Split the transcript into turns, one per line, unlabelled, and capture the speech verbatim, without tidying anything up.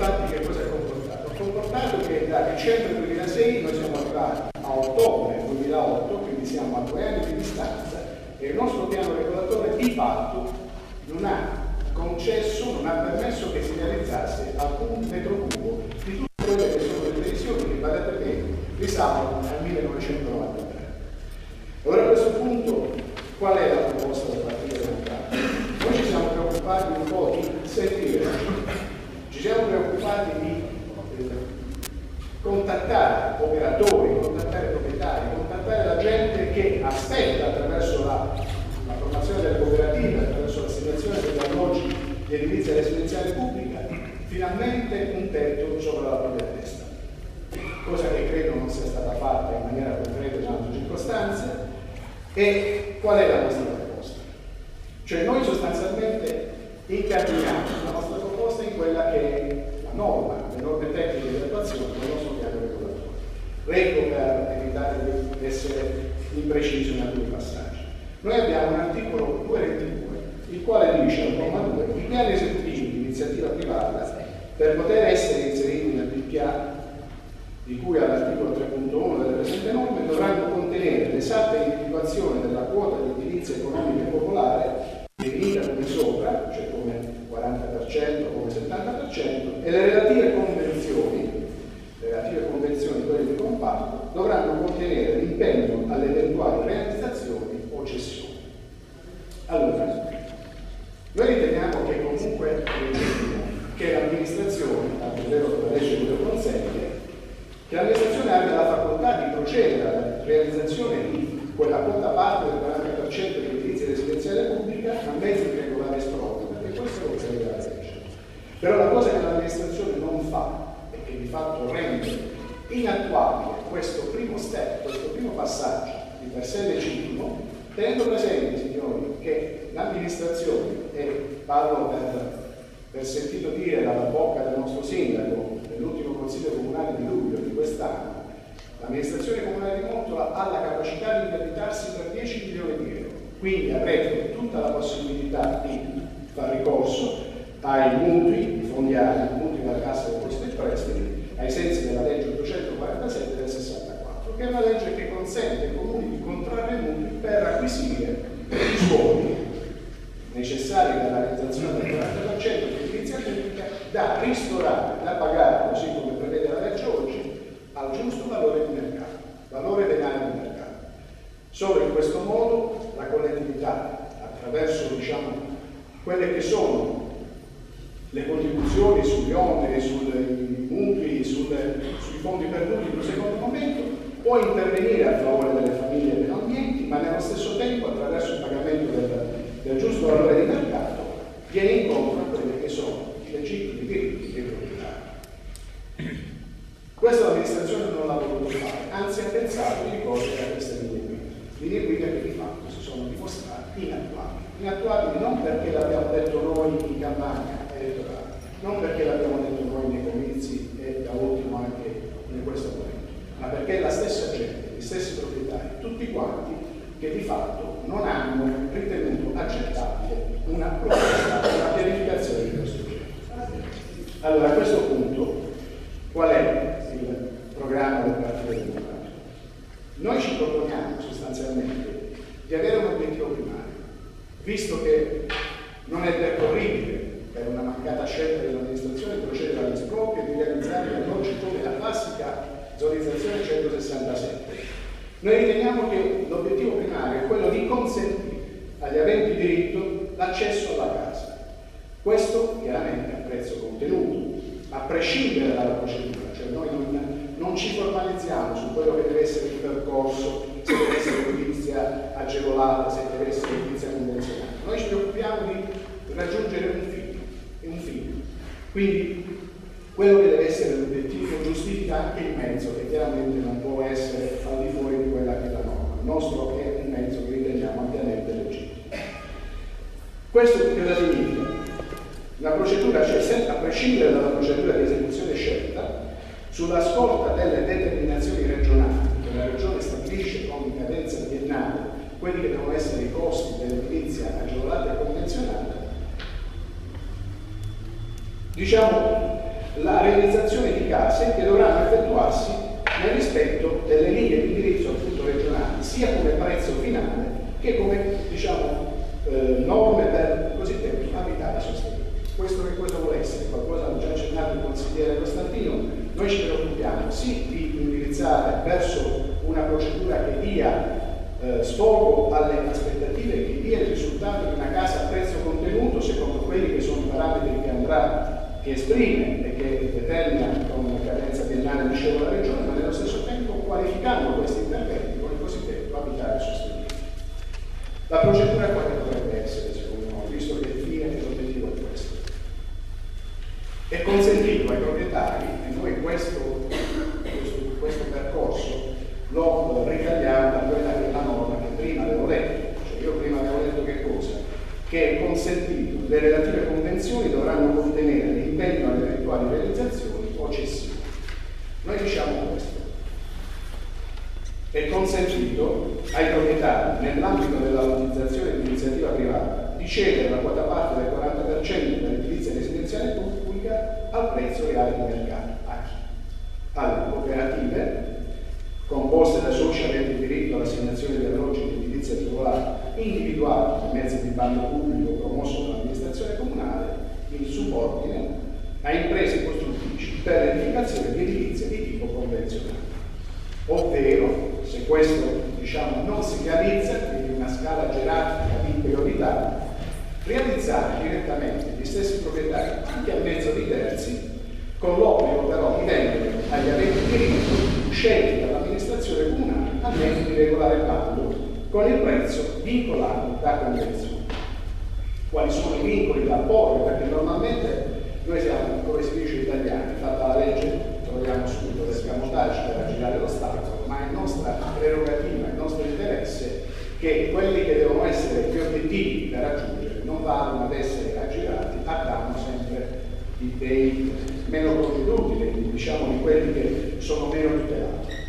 infatti che cosa ha comportato? Ha comportato che da dicembre duemilasei noi siamo arrivati a ottobre duemilaotto, quindi siamo a due anni di distanza, e il nostro piano regolatore di fatto non ha concesso, non ha permesso che si realizzasse alcun metro cubo di tutte quelle che sono le previsioni che, badate bene, risalgono al millenovecentonovantatré. Ora a questo punto qual è la proposta del Partito Democratico? Noi ci siamo preoccupati un po' di sentire, ci siamo preoccupati di eh, contattare operatori, contattare proprietari, contattare la gente che aspetta attraverso la, la formazione delle cooperative, attraverso l'assegnazione degli alloggi di edilizia residenziale pubblica, finalmente un tetto sopra la propria testa, cosa che credo non sia stata fatta in maniera concreta in altre circostanze. E qual è la nostra proposta? Cioè noi sostanzialmente incardiniamo la nostra proposta in quella che è la norma, le norme tecniche di attuazione del nostro piano regolatore. Ecco, per evitare di essere impreciso in alcuni passaggi. Noi abbiamo un articolo duecentoventidue, il quale dice al comma due: i piani esecutivi di iniziativa privata, per poter essere inseriti nel P P A di cui all'articolo tre punto uno delle presenti norme, dovranno contenere l'esatta individuazione della quota di edilizia economica e popolare, definita come sopra, cioè come quaranta per cento, come settanta per cento, e le relative convenzioni, le relative convenzioni, quelle di comparto, dovranno contenere l'impegno alle eventuali realizzazioni o cessioni. Allora, noi riteniamo che comunque che l'amministrazione, tanto è vero che la legge lo consente, che l'amministrazione abbia la facoltà di procedere alla realizzazione di quella quota parte del quaranta per cento di edilizia residenziale pubblica a mezzo di regolare esproprio, perché questo lo prevede la legge. Però la cosa che l'amministrazione non fa e che di fatto rende inattuabile questo primo step, questo primo passaggio di per sé legittimo, tenendo presente, signori, che l'amministrazione, e parlo per, per sentito dire dalla bocca del nostro sindaco nell'ultimo consiglio comunale di luglio di quest'anno, l'amministrazione comunale di Montola ha la capacità di indebitarsi per dieci milioni di euro, quindi avrebbe tutta la possibilità di fare ricorso ai mutui, i fondi A, i mutui della Cassa dei Depositi e Prestiti, ai sensi della legge ottocentoquarantasette del sessantaquattro, che è una legge che consente ai comuni di contrarre mutui per acquisire i suoli necessari per la realizzazione del quaranta per cento di edilizia pubblica da ristorare, da pagare, così come prevede la legge oggi, al giusto valore di mercato, valore denaro di mercato. Solo in questo modo la collettività, attraverso diciamo, quelle che sono le contribuzioni sugli oneri, sui mutui, sulle, sui fondi perduti in un secondo momento, può intervenire a favore delle famiglie e degli ambienti, ma nello stesso tempo, attraverso il pagamento del, del giusto valore di mercato, viene incontro a quelli che sono i legittimi diritti dei proprietari. Questo l'amministrazione non l'ha voluto fare, anzi ha pensato di ricorrere a queste linee guida, linee guida che di fatto si sono dimostrate inattuabili. Inattuabili non perché l'abbiamo detto noi in campagna elettorale, non perché l'abbiamo detto noi nei comizi e da ultimo anche in questo momento, ma perché la stessa gente, gli stessi proprietari, tutti quanti, che di fatto non hanno ritenuto accettabile una proposta, una pianificazione di questo genere. Allora, a questo punto, qual è il programma del Partito Democratico? Noi ci proponiamo sostanzialmente di avere un obiettivo primario, visto che non è percorribile per una mancata scelta dell'amministrazione procedere all'esproprio e di realizzare gli alloggi come la classica zonizzazione centosessantasette. Noi riteniamo che l'obiettivo primario è quello di consentire agli aventi diritto l'accesso alla casa. Questo chiaramente a prezzo contenuto, a prescindere dalla procedura, cioè noi non, non ci formalizziamo su quello che deve essere il percorso, se deve essere edilizia agevolata, se deve essere edilizia convenzionale. Noi ci preoccupiamo di raggiungere un fine, un fine. Quindi quello che deve essere l'obiettivo giustifica anche il mezzo, che chiaramente non può essere al di fuori di quella che è la norma. Il nostro è un mezzo che riteniamo ampiamente legittimo. Questo cosa significa? La procedura, cioè a prescindere dalla procedura di esecuzione scelta, sulla scorta delle determinazioni regionali, che la Regione stabilisce con cadenza biennale quelli che devono essere i costi dell'edilizia agevolata e convenzionata, diciamo, la realizzazione di case che dovranno effettuarsi nel rispetto delle linee di indirizzo appunto regionali, sia come prezzo finale che come, diciamo, eh, norme per cosiddetto abitati sostenibili. Questo che cosa vuole essere? Qualcosa l'ha già accennato il consigliere Costantino. Noi ci preoccupiamo sì di indirizzare verso una procedura che dia eh, sfogo alle aspettative, che dia il risultato di una casa a prezzo contenuto secondo quelli che sono i parametri che andrà, che esprime e che determina con una cadenza biennale, dicevo, la Regione, ma nello stesso tempo qualificando questi interventi con il cosiddetto abitare sostenibile. La procedura quale dovrebbe essere, secondo noi, visto che il fine e l'obiettivo è questo? È consentito ai proprietari, e noi questo, questo, questo percorso lo ricadiamo da quella che è la norma che prima avevo letto, cioè io prima avevo detto che cosa? Che è consentito, le relative convenzioni dovranno contenere l'impegno alle eventuali realizzazioni o cessioni. Noi diciamo questo. È consentito ai proprietari, nell'ambito della valorizzazione di iniziativa privata, di cedere la quota parte del quaranta per cento dell'edilizia residenziale pubblica al prezzo reale di mercato. A chi? Alle cooperative, composte da soci aventi diritto all'assegnazione di alloggi di edilizia agevolata, individuati con mezzi di bando pubblico promosso dall'amministrazione comunale, in subordine a imprese costruttrici per l'edificazione di edilizia di tipo convenzionale. Ovvero, se questo, diciamo, non si realizza, quindi una scala gerarchica di priorità, realizzare direttamente gli stessi proprietari anche a mezzo di terzi, con l'obbligo però di vendere agli aventi diritto scelti dall'amministrazione comunale a mezzo di regolare bando con il prezzo vincolato da convenzione. Quali sono i vincoli da porre? Perché normalmente noi siamo, come si dice italiani, fatta la legge troviamo subito l'escamotage per aggirare lo Stato, ma è nostra prerogativa, è nostro interesse che quelli che devono essere gli obiettivi da raggiungere non vadano ad essere aggirati a danno sempre di dei meno provveduti, diciamo di quelli che sono meno tutelati.